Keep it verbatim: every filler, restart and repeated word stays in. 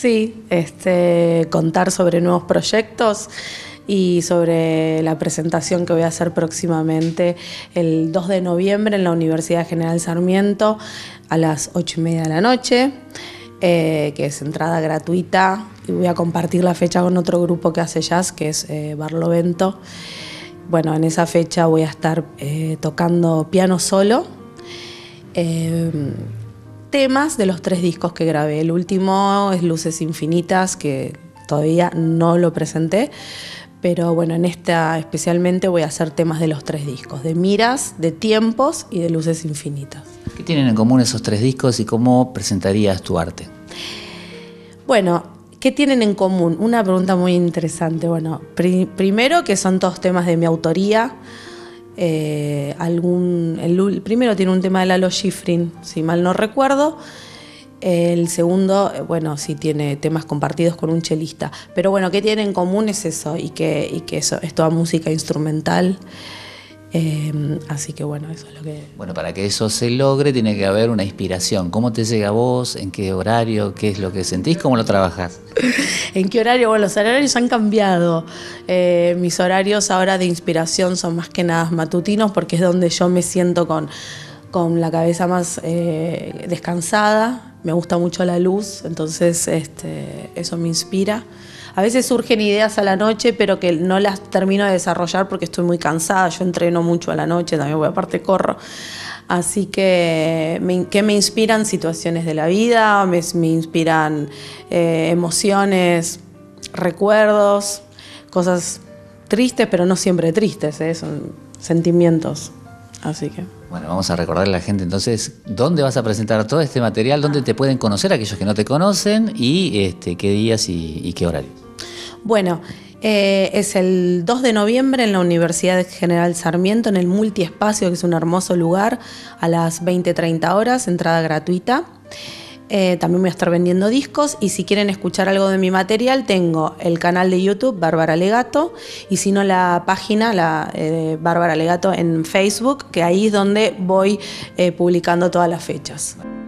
Sí, este, contar sobre nuevos proyectos y sobre la presentación que voy a hacer próximamente el dos de noviembre en la Universidad General Sarmiento a las ocho y media de la noche, eh, que es entrada gratuita, y voy a compartir la fecha con otro grupo que hace jazz, que es eh, Barlovento. Bueno, en esa fecha voy a estar eh, tocando piano solo, eh, temas de los tres discos que grabé. El último es Luces Infinitas, que todavía no lo presenté, pero bueno, en esta especialmente voy a hacer temas de los tres discos, de Miras, de Tiempos y de Luces Infinitas. ¿Qué tienen en común esos tres discos y cómo presentarías tu arte? Bueno, ¿qué tienen en común? Una pregunta muy interesante. Bueno, pri- primero que son todos temas de mi autoría. Eh, algún, el, el primero tiene un tema de Lalo Schifrin, si mal no recuerdo. El segundo, bueno, sí tiene temas compartidos con un chelista. Pero bueno, ¿qué tienen en común? Es eso, y que, y que eso es toda música instrumental. Eh, así que bueno, eso es lo que... Bueno, para que eso se logre tiene que haber una inspiración. ¿Cómo te llega a vos? ¿En qué horario? ¿Qué es lo que sentís? ¿Cómo lo trabajás? ¿En qué horario? Bueno, los horarios han cambiado. Eh, mis horarios ahora de inspiración son más que nada matutinos, porque es donde yo me siento con, con la cabeza más eh, descansada. Me gusta mucho la luz, entonces este, eso me inspira. A veces surgen ideas a la noche, pero que no las termino de desarrollar porque estoy muy cansada. Yo entreno mucho a la noche, también voy, aparte corro. Así que me, que me inspiran situaciones de la vida, me, me inspiran eh, emociones, recuerdos, cosas tristes, pero no siempre tristes, ¿eh? Son sentimientos. Así que... Bueno, vamos a recordarle a la gente entonces dónde vas a presentar todo este material, dónde te pueden conocer aquellos que no te conocen y este, qué días y, y qué horarios. Bueno, eh, es el dos de noviembre en la Universidad General Sarmiento, en el Multiespacio, que es un hermoso lugar, a las veinte treinta horas, entrada gratuita. Eh, también voy a estar vendiendo discos, y si quieren escuchar algo de mi material, tengo el canal de YouTube Bárbara Legato, y si no, la página la, eh, Bárbara Legato en Facebook, que ahí es donde voy eh, publicando todas las fechas.